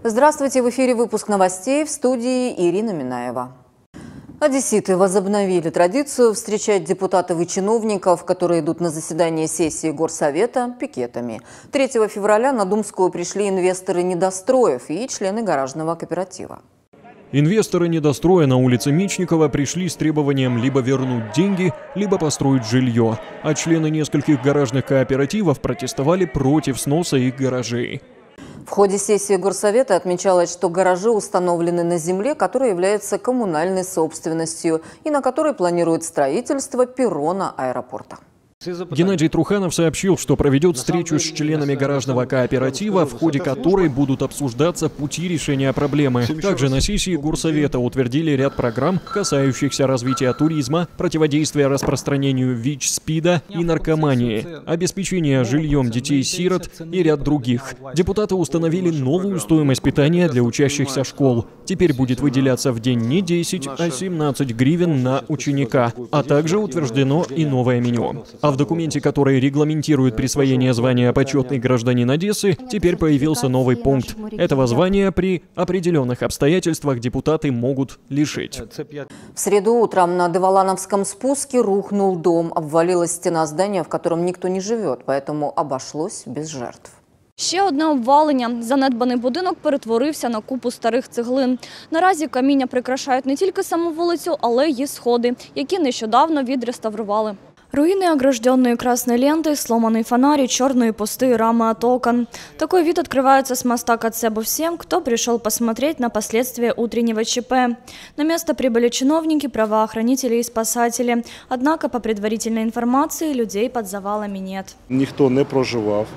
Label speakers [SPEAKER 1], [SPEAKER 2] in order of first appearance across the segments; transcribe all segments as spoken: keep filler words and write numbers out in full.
[SPEAKER 1] Здравствуйте, в эфире выпуск новостей, в студии Ирина Минаева. Одесситы возобновили традицию встречать депутатов и чиновников, которые идут на заседание сессии Горсовета, пикетами. третьего февраля на Думскую пришли инвесторы недостроев и члены гаражного кооператива.
[SPEAKER 2] Инвесторы недостроя на улице Мечникова пришли с требованием либо вернуть деньги, либо построить жилье, а члены нескольких гаражных кооперативов протестовали против сноса их гаражей.
[SPEAKER 1] В ходе сессии Горсовета отмечалось, что гаражи установлены на земле, которая является коммунальной собственностью и на которой планирует строительство перрона аэропорта.
[SPEAKER 2] Геннадий Труханов сообщил, что проведет встречу с членами гаражного кооператива, в ходе которой будут обсуждаться пути решения проблемы. Также на сессии Горсовета утвердили ряд программ, касающихся развития туризма, противодействия распространению ВИЧ, СПИДа и наркомании, обеспечения жильем детей-сирот и ряд других. Депутаты установили новую стоимость питания для учащихся школ. Теперь будет выделяться в день не десять, а семнадцать гривен на ученика, а также утверждено и новое меню. А в документе, который регламентирует присвоение звания «Почетный гражданин Одессы», теперь появился новый пункт. Этого звания при определенных обстоятельствах депутаты могут лишить.
[SPEAKER 1] В среду утром на Деволановском спуске рухнул дом. Обвалилась стена здания, в котором никто не живет, поэтому обошлось без жертв.
[SPEAKER 3] Ще одне обвалення. Занедбаний будинок перетворився на купу старих цеглин. Наразі каміння прикрашають не тільки саму вулицю, але й сходи, які нещодавно відреставрували. Руины, огражденные красной лентой, сломанный фонарь и черные пустые рамы от окон. Такой вид открывается с моста Коцебу всем, кто пришел посмотреть на последствия утреннего ЧП. На место прибыли чиновники, правоохранители и спасатели. Однако, по предварительной информации, людей под завалами нет.
[SPEAKER 4] Ніхто не проживав.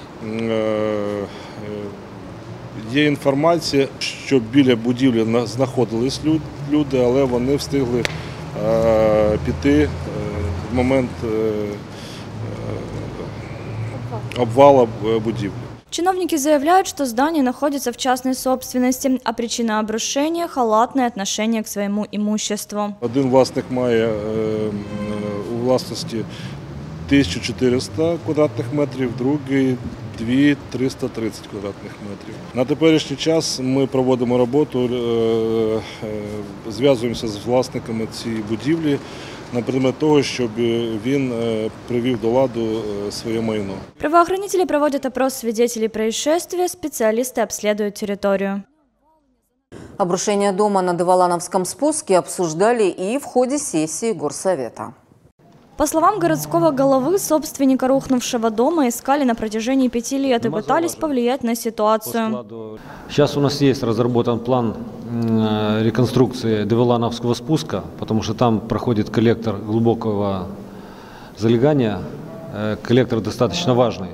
[SPEAKER 4] Є інформація, що біля будівлі знаходились люди, але вони встигли піти в момент обвала будівлі.
[SPEAKER 3] Чиновники заявляют, что здание находится в частной собственности, а причина обрушения – халатное отношение к своему имуществу.
[SPEAKER 4] Один власник має у власності тисячу чотириста квадратних метрів, другий – дві тисячі триста тридцять квадратних метрів. На теперішній час ми проводимо роботу, зв'язуємося з власниками цієї будівлі на предмет того, щоб він привів до ладу своє майно.
[SPEAKER 3] Правоохранители проводят опрос свидетелей происшествия, специалисты обследуют территорию.
[SPEAKER 1] Обрушение дома на Деволановском спуске обсуждали и в ходе сессии Горсовета.
[SPEAKER 3] По словам городского головы, собственника рухнувшего дома искали на протяжении пяти лет и пытались повлиять на ситуацию.
[SPEAKER 5] Сейчас у нас есть разработан план реконструкции Деволановского спуска, потому что там проходит коллектор глубокого залегания. Коллектор достаточно важный.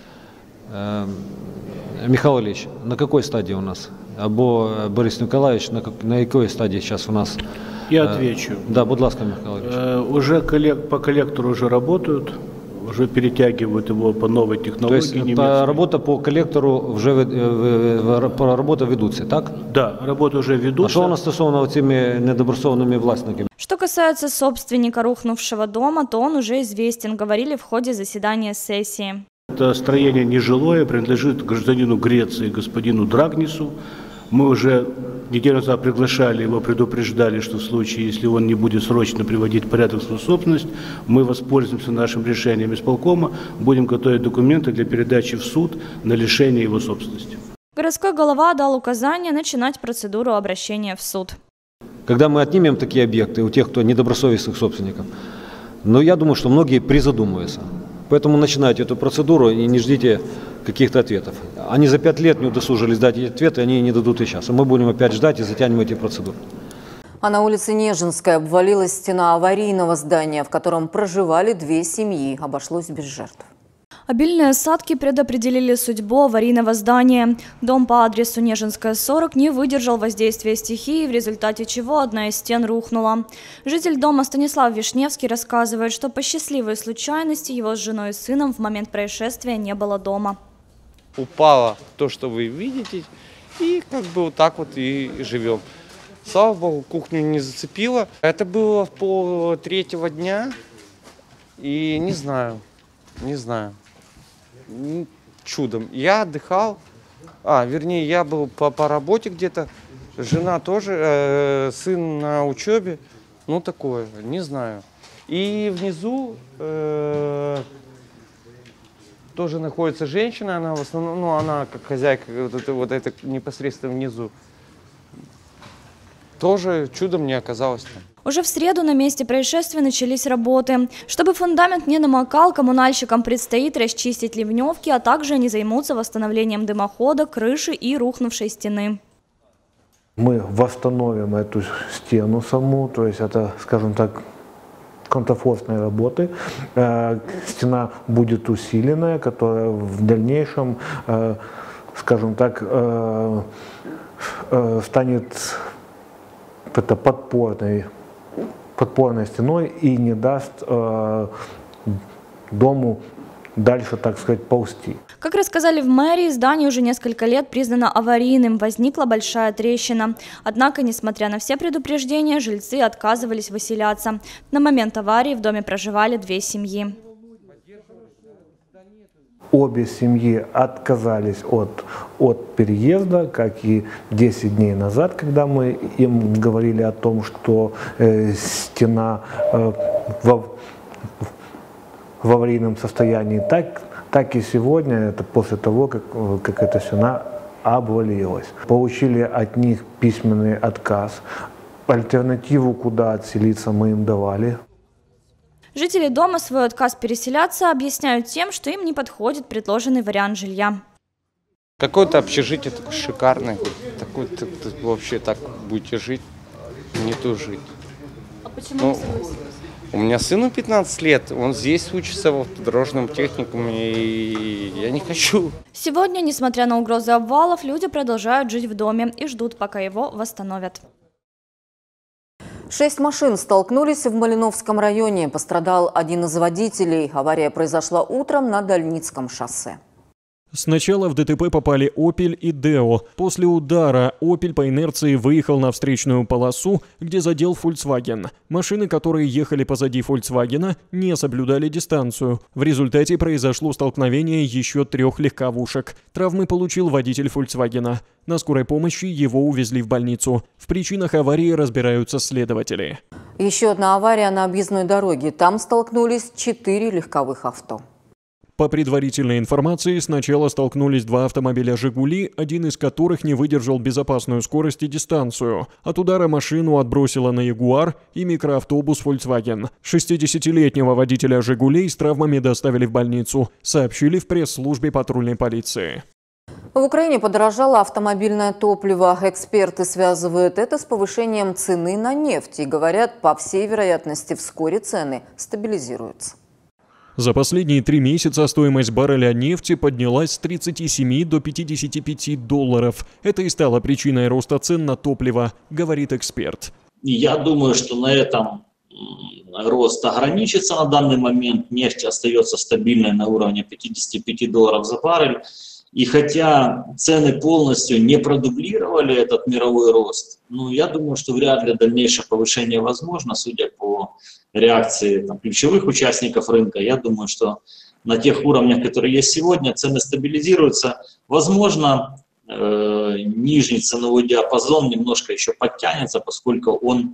[SPEAKER 5] Михаил Ильич, на какой стадии у нас? Або Борис Николаевич, на, как, на какой стадии сейчас у нас?
[SPEAKER 6] Я отвечу.
[SPEAKER 5] Да, будь ласка, Михаил Ильич.
[SPEAKER 6] Э, уже коллег, по коллектору уже работают, уже перетягивают его по новой технологии.
[SPEAKER 5] То есть по, работа по коллектору уже работа ведутся, так?
[SPEAKER 6] Да, работа уже ведутся.
[SPEAKER 5] А что у нас стосовно этими недобросовными властниками?
[SPEAKER 3] Что касается собственника рухнувшего дома, то он уже известен, говорили в ходе заседания сессии.
[SPEAKER 6] Это строение нежилое, принадлежит гражданину Греции, господину Драгнису. Мы уже неделю назад приглашали его, предупреждали, что в случае, если он не будет срочно приводить в порядок свою собственность, мы воспользуемся нашим решением исполкома, будем готовить документы для передачи в суд на лишение его собственности.
[SPEAKER 3] Городской голова дал указание начинать процедуру обращения в суд.
[SPEAKER 5] Когда мы отнимем такие объекты у тех, кто недобросовестных собственников, но я думаю, что многие призадумываются. Поэтому начинайте эту процедуру и не ждите каких-то ответов. Они за пять лет не удосужились дать эти ответы, они не дадут и сейчас. А мы будем опять ждать и затянем эти процедуры.
[SPEAKER 1] А на улице Нежинской обвалилась стена аварийного здания, в котором проживали две семьи. Обошлось без жертв.
[SPEAKER 3] Обильные осадки предопределили судьбу аварийного здания. Дом по адресу Нежинская, сорок не выдержал воздействия стихии, в результате чего одна из стен рухнула. Житель дома Станислав Вишневский рассказывает, что по счастливой случайности его с женой и сыном в момент происшествия не было дома.
[SPEAKER 7] Упало то, что вы видите, и как бы вот так вот и живем. Слава богу, кухню не зацепило. Это было в пол третьего дня, и не знаю, не знаю. Чудом. Я отдыхал, А, вернее, я был по, по работе где-то, жена тоже, э, сын на учебе, ну такое, не знаю. И внизу э, тоже находится женщина, она в основном, ну она как хозяйка, вот это, вот это непосредственно внизу. Тоже чудом не оказалось там.
[SPEAKER 3] Уже в среду на месте происшествия начались работы. Чтобы фундамент не намокал, коммунальщикам предстоит расчистить ливневки, а также они займутся восстановлением дымохода, крыши и рухнувшей стены.
[SPEAKER 8] Мы восстановим эту стену саму, то есть это, скажем так, контрфорсные работы. Стена будет усиленная, которая в дальнейшем, скажем так, станет это подпорной, подпорной стеной и не даст э, дому дальше, так сказать, ползти.
[SPEAKER 3] Как рассказали в мэрии, здание уже несколько лет признано аварийным, возникла большая трещина. Однако, несмотря на все предупреждения, жильцы отказывались выселяться. На момент аварии в доме проживали две семьи.
[SPEAKER 8] Обе семьи отказались от, от переезда, как и десять дней назад, когда мы им говорили о том, что э, стена э, в, в аварийном состоянии, так, так и сегодня, это после того, как, как эта стена обвалилась. Получили от них письменный отказ. Альтернативу, куда отселиться, мы им давали.
[SPEAKER 3] Жители дома свой отказ переселяться объясняют тем, что им не подходит предложенный вариант жилья.
[SPEAKER 7] Какое-то общежитие такое шикарное, такое, вообще так будете жить, не то жить.
[SPEAKER 3] А почему
[SPEAKER 7] ну,
[SPEAKER 3] вы согласились?
[SPEAKER 7] У меня сыну пятнадцать лет, он здесь учится в автодорожном техникуме, и я не хочу.
[SPEAKER 3] Сегодня, несмотря на угрозы обвалов, люди продолжают жить в доме и ждут, пока его восстановят.
[SPEAKER 1] Шесть машин столкнулись в Малиновском районе. Пострадал один из водителей. Авария произошла утром на Дальницком шоссе.
[SPEAKER 2] Сначала в ДТП попали «Опель» и «Део». После удара «Опель» по инерции выехал на встречную полосу, где задел «Фольксваген». Машины, которые ехали позади «Фольксвагена», не соблюдали дистанцию. В результате произошло столкновение еще трех легковушек. Травмы получил водитель «Фольксвагена». На скорой помощи его увезли в больницу. В причинах аварии разбираются следователи.
[SPEAKER 1] Еще одна авария на объездной дороге. Там столкнулись четыре легковых авто.
[SPEAKER 2] По предварительной информации, сначала столкнулись два автомобиля «Жигули», один из которых не выдержал безопасную скорость и дистанцию. От удара машину отбросило на «Ягуар» и микроавтобус «Фольксваген». шестидесятилетнего водителя «Жигулей» с травмами доставили в больницу, сообщили в пресс-службе патрульной полиции.
[SPEAKER 1] В Украине подорожало автомобильное топливо. Эксперты связывают это с повышением цены на нефть и говорят, по всей вероятности, вскоре цены стабилизируются.
[SPEAKER 2] За последние три месяца стоимость барреля нефти поднялась с тридцати семи до пятидесяти пяти долларов. Это и стало причиной роста цен на топливо, говорит эксперт.
[SPEAKER 9] Я думаю, что на этом рост ограничится на данный момент. Нефть остается стабильной на уровне пятидесяти пяти долларов за баррель. И хотя цены полностью не продублировали этот мировой рост, ну, я думаю, что вряд ли дальнейшее повышение возможно, судя по реакции там, ключевых участников рынка. Я думаю, что на тех уровнях, которые есть сегодня, цены стабилизируются. Возможно, э, нижний ценовой диапазон немножко еще подтянется, поскольку он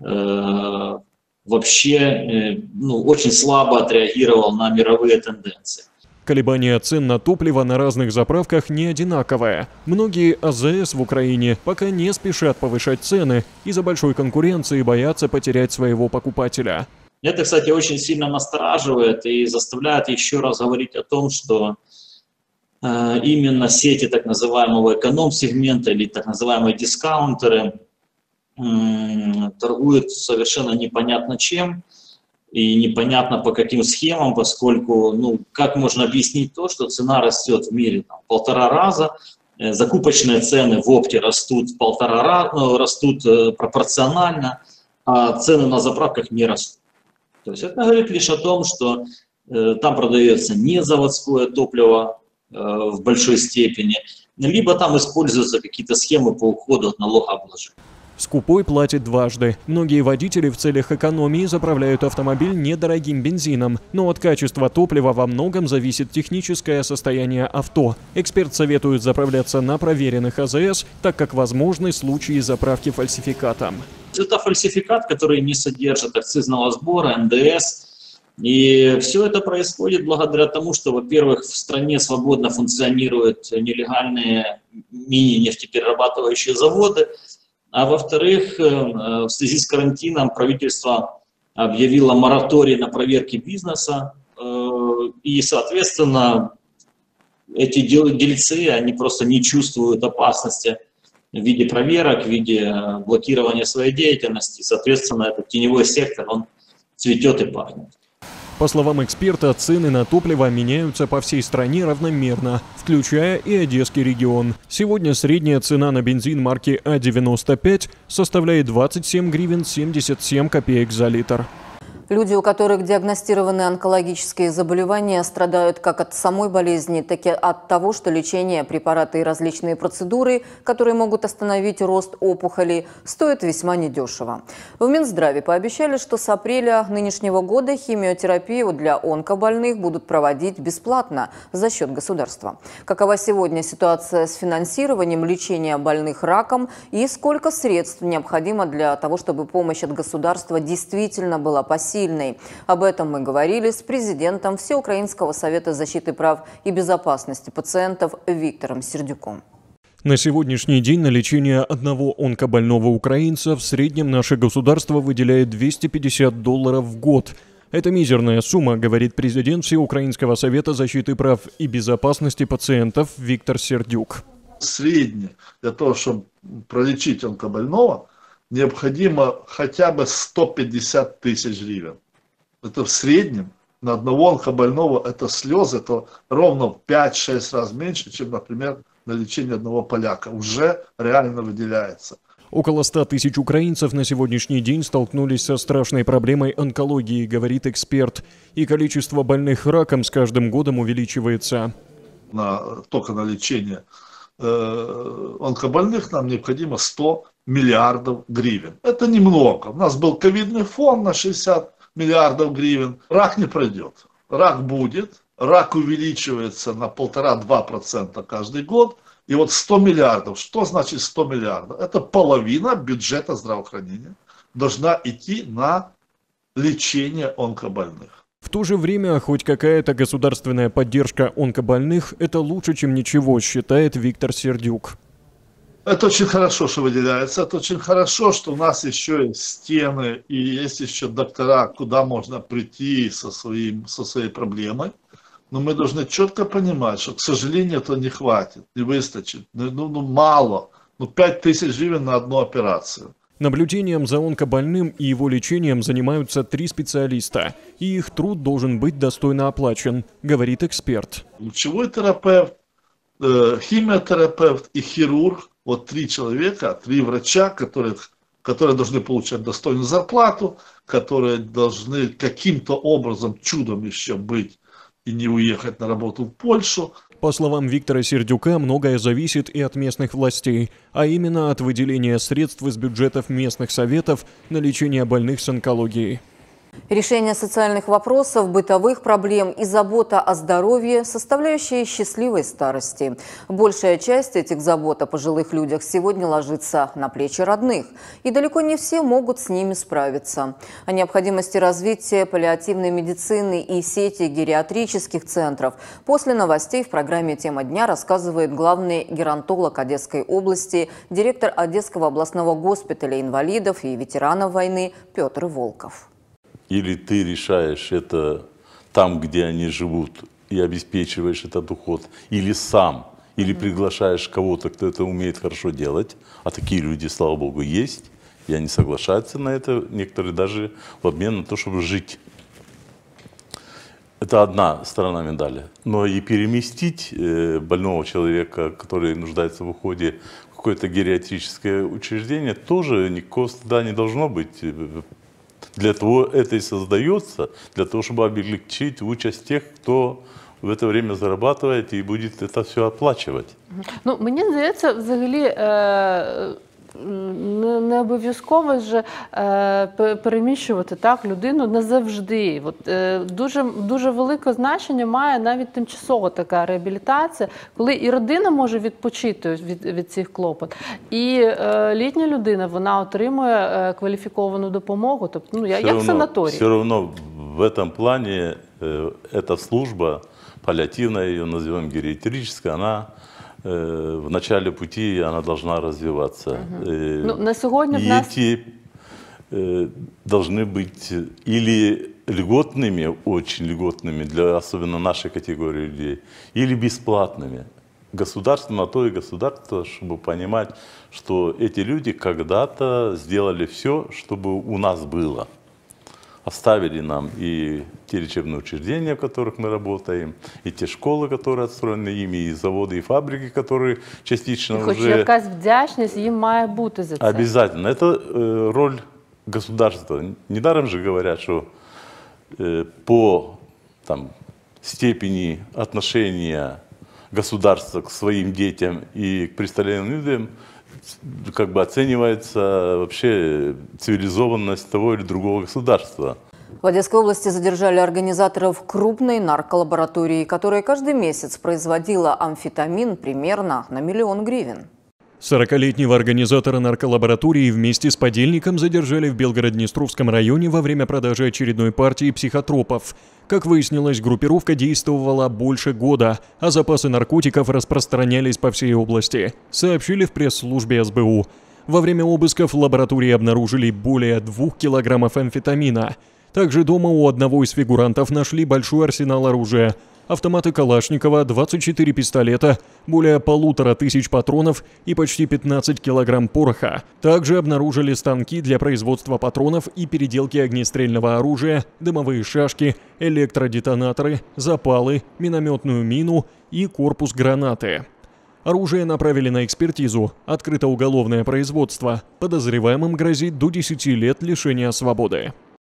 [SPEAKER 9] э, вообще э, ну, очень слабо отреагировал на мировые тенденции.
[SPEAKER 2] Колебания цен на топливо на разных заправках не одинаковые. Многие АЗС в Украине пока не спешат повышать цены из-за большой конкуренции и боятся потерять своего покупателя.
[SPEAKER 9] Это, кстати, очень сильно настораживает и заставляет еще раз говорить о том, что э, именно сети так называемого эконом-сегмента или так называемые дискаунтеры э, торгуют совершенно непонятно чем. И непонятно по каким схемам, поскольку, ну, как можно объяснить то, что цена растет в мире там, полтора раза, э, закупочные цены в опте растут в полтора раза, ну, растут э, пропорционально, а цены на заправках не растут. То есть это говорит лишь о том, что э, там продается не заводское топливо э, в большой степени, либо там используются какие-то схемы по уходу от налогообложения.
[SPEAKER 2] Скупой платит дважды. Многие водители в целях экономии заправляют автомобиль недорогим бензином, но от качества топлива во многом зависит техническое состояние авто. Эксперт советует заправляться на проверенных АЗС, так как возможны случаи заправки фальсификатом.
[SPEAKER 9] Это фальсификат, который не содержит акцизного сбора, эн дэ эс. И все это происходит благодаря тому, что, во-первых, в стране свободно функционируют нелегальные мини-нефтеперерабатывающие заводы, а во-вторых, в связи с карантином правительство объявило мораторий на проверки бизнеса, и, соответственно, эти дельцы, они просто не чувствуют опасности в виде проверок, в виде блокирования своей деятельности. Соответственно, этот теневой сектор, он цветет и пахнет.
[SPEAKER 2] По словам эксперта, цены на топливо меняются по всей стране равномерно, включая и Одесский регион. Сегодня средняя цена на бензин марки А девяносто пять составляет двадцать семь гривен семьдесят семь копеек за литр.
[SPEAKER 1] Люди, у которых диагностированы онкологические заболевания, страдают как от самой болезни, так и от того, что лечение, препараты и различные процедуры, которые могут остановить рост опухолей, стоят весьма недешево. В Минздраве пообещали, что с апреля нынешнего года химиотерапию для онкобольных будут проводить бесплатно за счет государства. Какова сегодня ситуация с финансированием лечения больных раком и сколько средств необходимо для того, чтобы помощь от государства действительно была посильной? Об этом мы говорили с президентом Всеукраинского совета защиты прав и безопасности пациентов Виктором Сердюком.
[SPEAKER 2] На сегодняшний день на лечение одного онкобольного украинца в среднем наше государство выделяет двести пятьдесят долларов в год. Это мизерная сумма, говорит президент Всеукраинского совета защиты прав и безопасности пациентов Виктор Сердюк.
[SPEAKER 10] Средне для того, чтобы пролечить онкобольного, необходимо хотя бы сто пятьдесят тысяч гривен. Это в среднем на одного онкобольного, это слезы, это ровно в пять-шесть раз меньше, чем, например, на лечение одного поляка. Уже реально выделяется.
[SPEAKER 2] Около ста тысяч украинцев на сегодняшний день столкнулись со страшной проблемой онкологии, говорит эксперт. И количество больных раком с каждым годом увеличивается.
[SPEAKER 10] На, только на лечение э, онкобольных нам необходимо сто миллиардов гривен. Это немного. У нас был ковидный фонд на шестьдесят миллиардов гривен. Рак не пройдет. Рак будет. Рак увеличивается на полтора-два процента каждый год. И вот сто миллиардов. Что значит сто миллиардов? Это половина бюджета здравоохранения должна идти на лечение онкобольных.
[SPEAKER 2] В то же время, хоть какая-то государственная поддержка онкобольных – это лучше, чем ничего, считает Виктор Сердюк.
[SPEAKER 10] Это очень хорошо, что выделяется, это очень хорошо, что у нас еще есть стены и есть еще доктора, куда можно прийти со, своим, со своей проблемой. Но мы должны четко понимать, что, к сожалению, этого не хватит, не выстачит, ну, ну мало, ну пять тысяч гривен на одну операцию.
[SPEAKER 2] Наблюдением за онкобольным и его лечением занимаются три специалиста, и их труд должен быть достойно оплачен, говорит эксперт.
[SPEAKER 10] Лучевой терапевт, э, химиотерапевт и хирург. Вот три человека, три врача, которые, которые должны получать достойную зарплату, которые должны каким-то образом, чудом еще быть и не уехать на работу в Польшу.
[SPEAKER 2] По словам Виктора Сердюка, многое зависит и от местных властей, а именно от выделения средств из бюджетов местных советов на лечение больных с онкологией.
[SPEAKER 1] Решение социальных вопросов, бытовых проблем и забота о здоровье – составляющие счастливой старости. Большая часть этих забот о пожилых людях сегодня ложится на плечи родных, и далеко не все могут с ними справиться. О необходимости развития паллиативной медицины и сети гериатрических центров после новостей в программе «Тема дня» рассказывает главный геронтолог Одесской области, директор Одесского областного госпиталя инвалидов и ветеранов войны Петр Волков.
[SPEAKER 11] Или ты решаешь это там, где они живут, и обеспечиваешь этот уход, или сам, или приглашаешь кого-то, кто это умеет хорошо делать, а такие люди, слава богу, есть, и они соглашаются на это, некоторые даже в обмен на то, чтобы жить. Это одна сторона медали. Но и переместить больного человека, который нуждается в уходе, в какое-то гериатрическое учреждение, тоже никакого стыда не должно быть. Для того это и создается, для того, чтобы облегчить участь тех, кто в это время зарабатывает і буде це все оплачувати.
[SPEAKER 12] Ну, мені здається, взагалі, не, не обов'язково ж е, переміщувати так людину назавжди. От, е, дуже, дуже велике значення має навіть тимчасова така реабілітація, коли і родина може відпочити від, від цих клопот, і е, літня людина, вона отримує е, кваліфіковану допомогу, тобто, ну, як в санаторії.
[SPEAKER 11] Все равно в этом плане э, эта служба, паллиативная ее назовем, гериатрическая, она э, в начале пути она должна развиваться.
[SPEAKER 12] Угу.
[SPEAKER 11] Э,
[SPEAKER 12] ну, на сегодня
[SPEAKER 11] и
[SPEAKER 12] в нас...
[SPEAKER 11] эти э, должны быть или льготными, очень льготными, для особенно нашей категории людей, или бесплатными. Государство на то и государство, чтобы понимать, что эти люди когда-то сделали все, чтобы у нас было. Оставили нам и те лечебные учреждения, в которых мы работаем, и те школы, которые отстроены ими, и заводы, и фабрики, которые частично
[SPEAKER 12] і
[SPEAKER 11] уже...
[SPEAKER 12] Хоч якась вдячність їм має бути за це.
[SPEAKER 11] Обязательно. Это э, роль государства. Недаром же говорят, что э, по там, степени отношения государства к своим детям и к престарелым людям как бы оценивается вообще цивилизованность того или другого государства.
[SPEAKER 1] В Одесской области задержали организаторов крупной нарколаборатории, которая каждый месяц производила амфетамин примерно на миллион гривен.
[SPEAKER 2] сорокалетнего организатора нарколаборатории вместе с подельником задержали в Белгород-Днестровском районе во время продажи очередной партии психотропов. Как выяснилось, группировка действовала больше года, а запасы наркотиков распространялись по всей области, сообщили в пресс-службе эс бэ у. Во время обысков в лаборатории обнаружили более двух килограммов амфетамина. Также дома у одного из фигурантов нашли большой арсенал оружия. Автоматы Калашникова, двадцать четыре пистолета, более полутора тысяч патронов и почти пятнадцать килограмм пороха. Также обнаружили станки для производства патронов и переделки огнестрельного оружия, дымовые шашки, электродетонаторы, запалы, минометную мину и корпус гранаты. Оружие направили на экспертизу. Открыто уголовное производство. Подозреваемым грозит до десяти лет лишения свободы.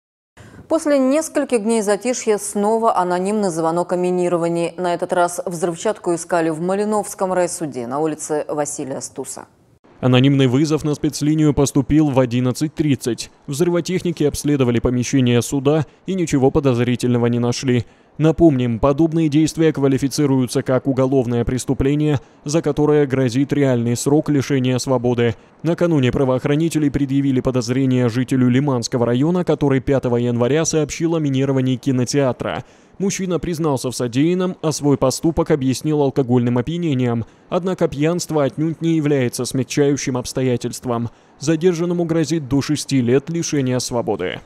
[SPEAKER 1] После нескольких дней затишья снова анонимный звонок о минировании. На этот раз взрывчатку искали в Малиновском райсуде на улице Василия Стуса.
[SPEAKER 2] Анонимный вызов на спецлинию поступил в одиннадцать тридцать. Взрывотехники обследовали помещение суда и ничего подозрительного не нашли. Напомним, подобные действия квалифицируются как уголовное преступление, за которое грозит реальный срок лишения свободы. Накануне правоохранители предъявили подозрение жителю Лиманского района, который пятого января сообщил о минировании кинотеатра. Мужчина признался в содеянном, а свой поступок объяснил алкогольным опьянением. Однако пьянство отнюдь не является смягчающим обстоятельством. Задержанному грозит до шести лет лишения свободы.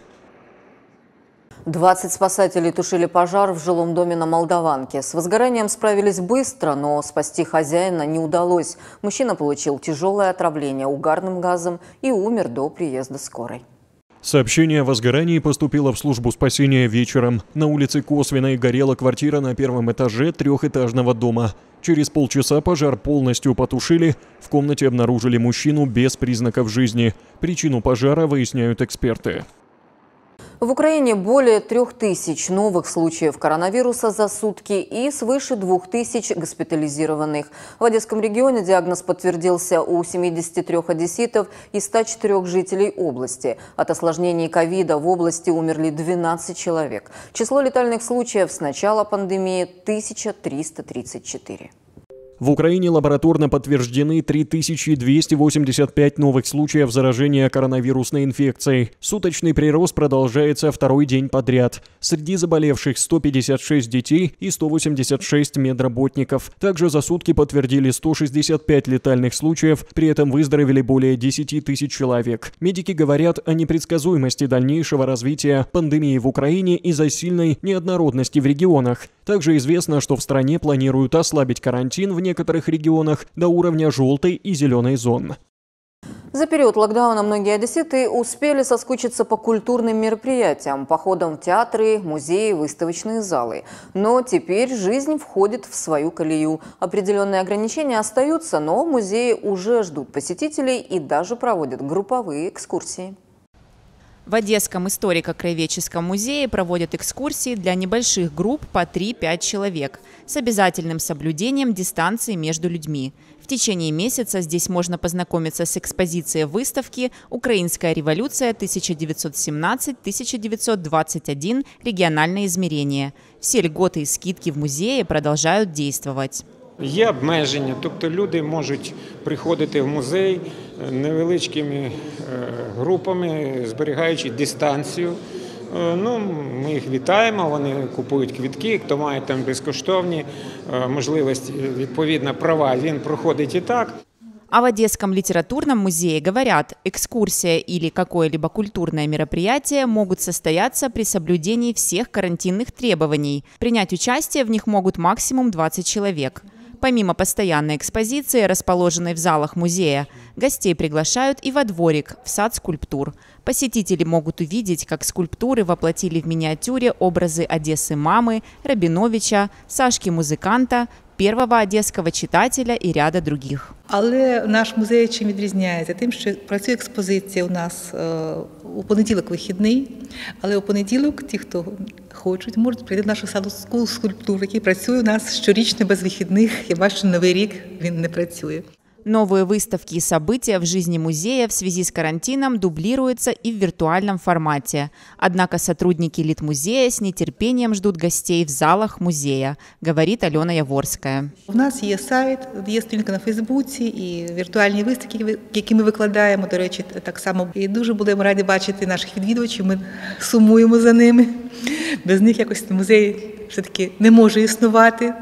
[SPEAKER 1] двадцать спасателей тушили пожар в жилом доме на Молдаванке. С возгоранием справились быстро, но спасти хозяина не удалось. Мужчина получил тяжелое отравление угарным газом и умер до приезда скорой.
[SPEAKER 2] Сообщение о возгорании поступило в службу спасения вечером. На улице Косвиной горела квартира на первом этаже трехэтажного дома. Через полчаса пожар полностью потушили. В комнате обнаружили мужчину без признаков жизни. Причину пожара выясняют эксперты.
[SPEAKER 1] В Украине более трех тысяч новых случаев коронавируса за сутки и свыше двух тысяч госпитализированных. В Одесском регионе диагноз подтвердился у семидесяти трёх одесситов и ста четырёх жителей области. От осложнений ковида в области умерли двенадцать человек. Число летальных случаев с начала пандемии – тысяча триста тридцать четыре.
[SPEAKER 2] В Украине лабораторно подтверждены три тысячи двести восемьдесят пять новых случаев заражения коронавирусной инфекцией. Суточный прирост продолжается второй день подряд. Среди заболевших сто пятьдесят шесть детей и сто восемьдесят шесть медработников. Также за сутки подтвердили сто шестьдесят пять летальных случаев, при этом выздоровели более десяти тысяч человек. Медики говорят о непредсказуемости дальнейшего развития пандемии в Украине из-за сильной неоднородности в регионах. Также известно, что в стране планируют ослабить карантин в некоторых регионах до уровня желтой и зеленой зон.
[SPEAKER 1] За период локдауна многие одесситы успели соскучиться по культурным мероприятиям, походам в театры, музеи, выставочные залы. Но теперь жизнь входит в свою колею. Определенные ограничения остаются, но музеи уже ждут посетителей и даже проводят групповые экскурсии.
[SPEAKER 13] В Одесском историко-краеведческом музее проводят экскурсии для небольших групп по три-пять человек с обязательным соблюдением дистанции между людьми. В течение месяца здесь можно познакомиться с экспозицией выставки «Украинская революция тысяча девятьсот семнадцать — тысяча девятьсот двадцать один. Региональное измерение». Все льготы и скидки в музее продолжают действовать.
[SPEAKER 14] Є обмеження, тобто люди можуть приходити в музей невеличкими групами, зберігаючи дистанцію. Ну, ми їх вітаємо, вони купують квитки, хто має там безкоштовні можливості, відповідно, права, він проходить і так.
[SPEAKER 13] А в Одесском литературном музее говорят, экскурсия или какое-либо культурное мероприятие могут состояться при соблюдении всех карантинных требований. Принять участие в них могут максимум двадцать человек. Помимо постоянной экспозиции, расположенной в залах музея, гостей приглашают и во дворик, в сад скульптур. Посетители могут увидеть, как скульптуры воплотили в миниатюре образы Одессы мамы, Рабиновича, Сашки-музыканта, первого одеського читателя і ряда других.
[SPEAKER 15] Але наш музей чим відрізняється? Тим, що працює експозиція у нас у понеділок вихідний, але у понеділок ті, хто хочуть, можуть прийти до нашого саду скульптур, який працює у нас щорічно без вихідних. Я бачу, що Новий рік він не працює.
[SPEAKER 13] Новые выставки и события в жизни музея в связи с карантином дублируются и в виртуальном формате. Однако сотрудники Литмузея с нетерпением ждут гостей в залах музея, говорит Алена Яворская.
[SPEAKER 15] У нас є сайт, є сторінка на Фейсбуці і віртуальні виставки, які ми викладаємо, до речі, так само. І дуже будемо раді бачити наших відвідувачів, ми сумуємо за ними. Без них якось музей все-таки не може існувати.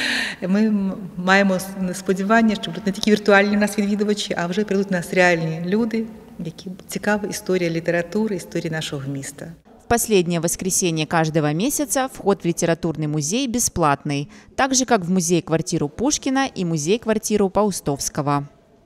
[SPEAKER 15] Ми маємо сподівання, що будуть не тільки віртуальні у нас відвідувачі, а вже прийдуть у нас реальні люди, які цікава історія літератури, історія нашого міста.
[SPEAKER 13] В последнее воскресенье каждого месяца вход в литературный музей бесплатный, так же, как в музей-квартиру Пушкина и музей-квартиру Паустовского.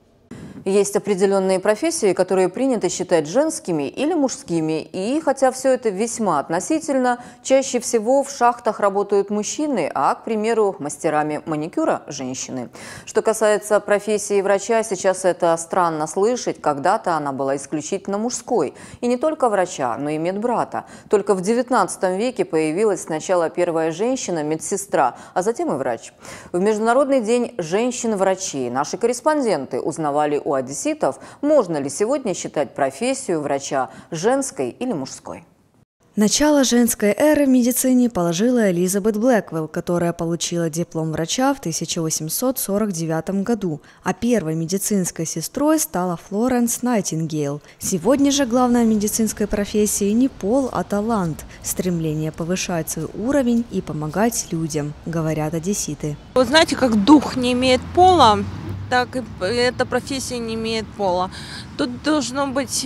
[SPEAKER 1] Есть определенные профессии, которые принято считать женскими или мужскими. И хотя все это весьма относительно, чаще всего в шахтах работают мужчины, а, к примеру, мастерами маникюра – женщины. Что касается профессии врача, сейчас это странно слышать. Когда-то она была исключительно мужской. И не только врача, но и медбрата. Только в девятнадцатом веке появилась сначала первая женщина-медсестра, а затем и врач. В Международный день женщин-врачей наши корреспонденты узнавали у одесситов, можно ли сегодня считать профессию врача женской или мужской.
[SPEAKER 16] Начало женской эры в медицине положила Элизабет Блэквелл, которая получила диплом врача в тысяча восемьсот сорок девятом году, а первой медицинской сестрой стала Флоренс Найтингейл. Сегодня же главной медицинской профессией не пол, а талант, стремление повышать свой уровень и помогать людям, говорят одесситы.
[SPEAKER 17] Вы знаете, как дух не имеет пола, так и эта профессия не имеет пола. Тут должно быть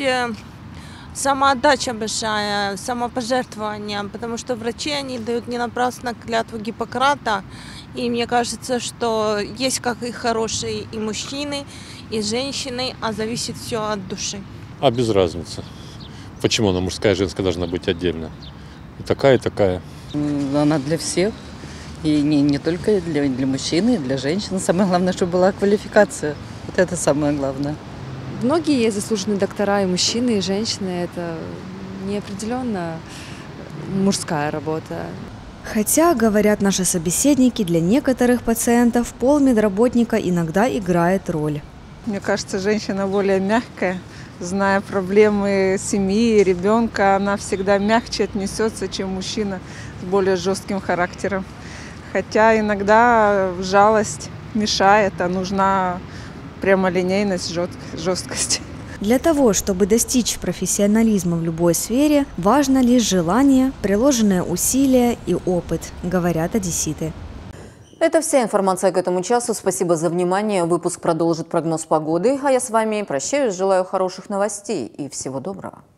[SPEAKER 17] самоотдача большая, самопожертвование, потому что врачи, они дают не напрасно клятву Гиппократа, и мне кажется, что есть как и хорошие и мужчины, и женщины, а зависит все от души.
[SPEAKER 18] А без разницы. Почему она мужская и женская должна быть отдельно? И такая, и такая.
[SPEAKER 19] Она для всех. И не, не только для, для мужчин, и для женщин. Самое главное, чтобы была квалификация. Вот это самое главное.
[SPEAKER 20] Многие есть заслуженные доктора, и мужчины, и женщины. Это неопределенно мужская работа.
[SPEAKER 16] Хотя, говорят наши собеседники, для некоторых пациентов пол медработника иногда играет роль.
[SPEAKER 21] Мне кажется, женщина более мягкая. Зная проблемы семьи, ребенка, она всегда мягче отнесется, чем мужчина с более жестким характером. Хотя иногда жалость мешает, а нужна прямолинейность, жесткость.
[SPEAKER 16] Для того, чтобы достичь профессионализма в любой сфере, важно лишь желание, приложенное усилия и опыт, говорят одесситы.
[SPEAKER 1] Это вся информация к этому часу. Спасибо за внимание. Выпуск продолжит прогноз погоды. А я с вами прощаюсь, желаю хороших новостей и всего доброго.